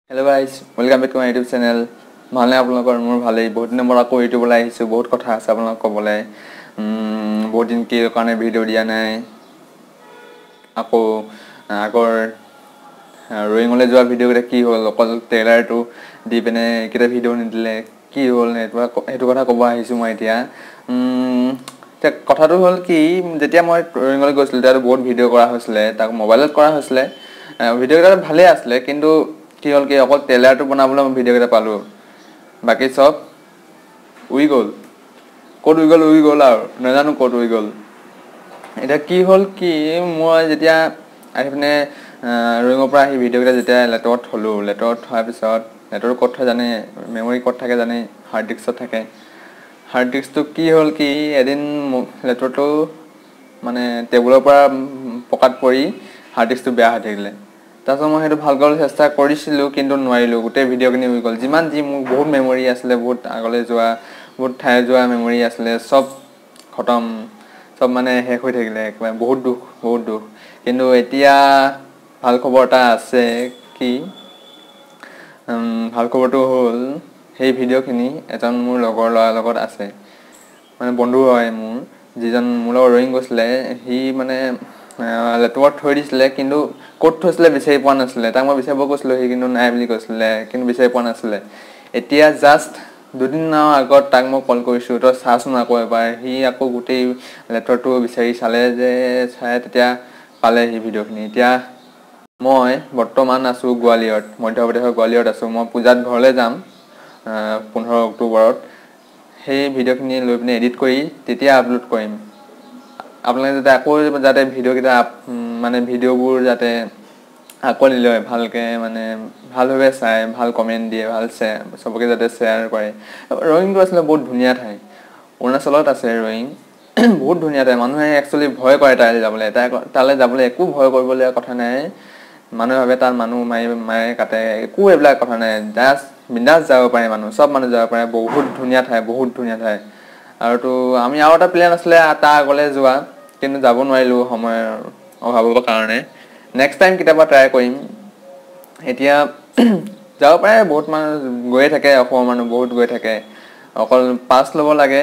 Hello guys, welcome back to my YouTube channel. ভালনে আপোনালোকৰ মোৰ ভালেই বহুত দিনৰ পৰা আকৌ ইউটিউবলৈ আহিছো বহুত কথা আছে আপোনালোকক ক'বলৈ বহুত দিন কি কাৰণে ভিডিঅ' দিয়া নাই আকৌ আগৰ ৰয়িঙলৈ যোৱা ভিডিঅ'কেইটা কি হ'ল অকল ট্ৰেইলাৰটো দি পিনে এইকেইটা ভিডিঅ' নিদিলে কি হ'ল সেইটো কথা ক'ব আহিছো মই এতিয়া কথাটো হ'ল কি যেতিয়া মই ৰয়িঙলৈ গৈছিলোঁ তেতিয়া বহুত ভিডিঅ' কৰা হৈছিলে তাক মোবাইলত কৰা হৈছিলে ভিডিঅ'কেইটা ভালে আছিলে কিন্তু কি হ'ল কি অকল ট্ৰেইলাৰটো বনাবলৈ মই ভিডিঅ'কেইটা পালোঁ বাকি সব উই গ'ল ক'ত উই গ'ল আৰু নাজানো ক'ত উই গ'ল এটা কি হ'ল কি মই যেতিয়া আহি পিনে ৰয়িঙৰ পৰা আহি ভিডিঅ'কেইটা যেতিয়া লেপটপত থ'লোঁ লেপটপত থোৱাৰ পিছত লেপটপৰ ক'ত থয় জানে মেমৰি ক'ত থাকে জানে হাৰ্ড ডিস্কত থাকে হাৰ্ড ডিস্কটো কি হ'ল কি এদিন লেপটপটো মানে টেবুলৰ পৰা পকাত পৰি হাৰ্ড ডিস্কটো বেয়া হৈ থাকিলে তাৰপিছত মই সেইটো ভাল কৰিবলৈ চেষ্টা কৰিছিলোঁ কিন্তু নোৱাৰিলোঁ গোটেই ভিডিঅ'খিনি হৈ গ'ল যিমান যি মোৰ বহুত মেমৰি আছিলে বহুত আগলৈ যোৱা বহুত ঠাই যোৱা মেমৰি আছিলে চব খতম সব মানে শেষ হৈ থাকিলে একবাৰে বহুত দুখ কিন্তু এতিয়া ভাল খবৰ এটা আছে কি ভাল খবৰটো হ'ল সেই ভিডিঅ'খিনি এজন মোৰ লগৰ ল'ৰাৰ লগত আছে মানে বন্ধু হয় মোৰ যিজন মোৰ লগত ৰয়িং গৈছিলে সি মানে লেপটপত থৈ দিছিলে কিন্তু ক'ত থৈছিলে বিচাৰি পোৱা নাছিলে তাক মই বিচাৰিব কৈছিলোঁ সি কিন্তু নাই বুলি কৈছিলে কিন্তু বিচাৰি পোৱা নাছিলে এতিয়া জাষ্ট দুদিনৰ আগত তাক মই কল কৰিছোঁ তই চাচোন আকৌ এবাৰ সি আকৌ গোটেই লেপটপটো বিচাৰি চালে যে চাই তেতিয়া পালে সি ভিডিঅ'খিনি এতিয়া মই বৰ্তমান আছোঁ গোৱালিয়ৰত মধ্যপ্ৰদেশৰ গোৱালিয়ৰত আছোঁ মই পূজাত ঘৰলৈ যাম 15 অক্টোবৰত সেই ভিডিঅ'খিনি লৈ পিনে এডিট কৰি তেতিয়া আপলোড কৰিম আপোনালোকে যাতে আকৌ যাতে ভিডিঅ'কেইটা মানে ভিডিঅ'বোৰ যাতে আকোৱালি লয় ভালকৈ মানে ভালভাৱে চাই ভাল কমেণ্ট দিয়ে ভাল চবকে যাতে শ্বেয়াৰ কৰে ৰয়িংটো আছিলে বহুত ধুনীয়া ঠাই অৰুণাচলত আছে ৰয়িং বহুত ধুনীয়া ঠাই মানুহে একচুৱেলি ভয় কৰে তালৈ যাবলৈ একো ভয় কৰিবলগীয়া কথা নাই মানুহে ভাবে তাত মানুহ মাৰে কাটে একো এইবিলাক কথা নাই জাষ্ট বিন্দাছ যাব পাৰে চব মানুহ যাব পাৰে বহুত ধুনীয়া ঠাই আৰু তো আমি আৰু এটা প্লেন আছিলে তাৰ আগলৈ যোৱা কিন্তু যাব নোৱাৰিলোঁ সময়ৰ অভাৱৰ কাৰণে নেক্সট টাইম কেতিয়াবা ট্ৰাই কৰিম এতিয়া যাব পাৰে বহুত মানুহ গৈয়ে থাকে অসমৰ মানুহ বহুত গৈ থাকে অকল পাছ ল'ব লাগে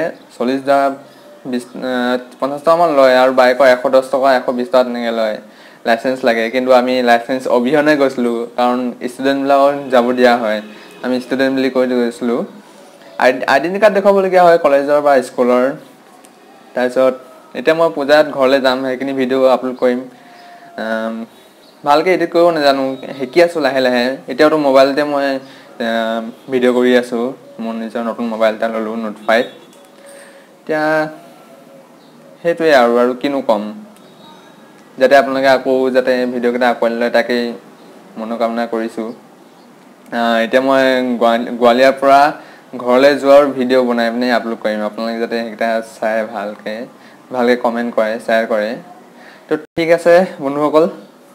40,000 50,000 লয় আৰু বাইকৰ 110 টকা 120 টকা তেনেকৈ লয় লাইচেন্স লাগে কিন্তু আমি লাইচেন্স অবিহনে গৈছিলোঁ কাৰণ ষ্টুডেণ্টবিলাকক যাব দিয়া হয় আমি ষ্টুডেণ্ট বুলি কৈ গৈছিলোঁ আইডেণ্টি কাৰ্ড দেখুৱাবলগীয়া হয় কলেজৰ বা স্কুলৰ তাৰপিছত এতিয়া মই পূজাত ঘৰলৈ যাম সেইখিনি ভিডিঅ' আপলোড কৰিম ভালকৈ এডিট কৰিব নাজানো শিকি আছোঁ লাহে লাহে এতিয়াওতো মোবাইলতে মই ভিডিঅ' কৰি আছোঁ মোৰ নিজৰ নতুন মোবাইল এটা ল'লোঁ নোট 5 এতিয়া সেইটোৱে আৰু কিনো ক'ম যাতে আপোনালোকে আকৌ যাতে ভিডিঅ'কেইটা আকোৱালি লয় তাকেই মনোকামনা কৰিছোঁ এতিয়া মই গোৱালিয়ৰৰ পৰা ঘৰলৈ যোৱাৰ ভিডিঅ' বনাই পিনে আপলোড কৰিম আপোনালোকে যাতে সেইকেইটা চাই ভালকৈ কমেণ্ট কৰে শ্বেয়াৰ কৰে তো ঠিক আছে বন্ধুসকল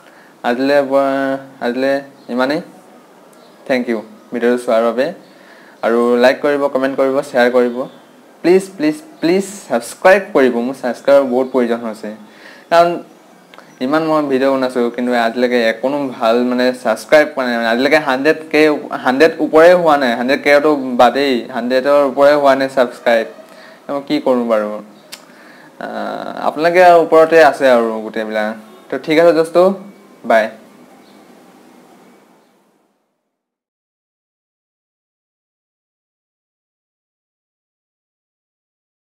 আজিলৈ ইমানেই থেংক ইউ ভিডিঅ'টো চোৱাৰ বাবে আৰু লাইক কৰিব কমেণ্ট কৰিব শ্বেয়াৰ কৰিব প্লিজ ছাবস্ক্ৰাইব কৰিব মোৰ ছাবস্ক্ৰাইবৰ বহুত প্ৰয়োজন হৈছে কাৰণ ইমান মই ভিডিঅ' বনাইছোঁ কিন্তু আজিলৈকে কোনো ভাল মানে ছাবস্ক্ৰাইব কৰা নাই আজিলৈকে 100K ওপৰে হোৱা নাই 100Kটো বাদেই 100ৰ ওপৰে হোৱা নাই ছাবস্ক্ৰাইব মই কি কৰোঁ বাৰু আপোনালোকে ওপৰতে আছে আৰু গোটেইবিলাক তো ঠিক আছে দোস্তো বাই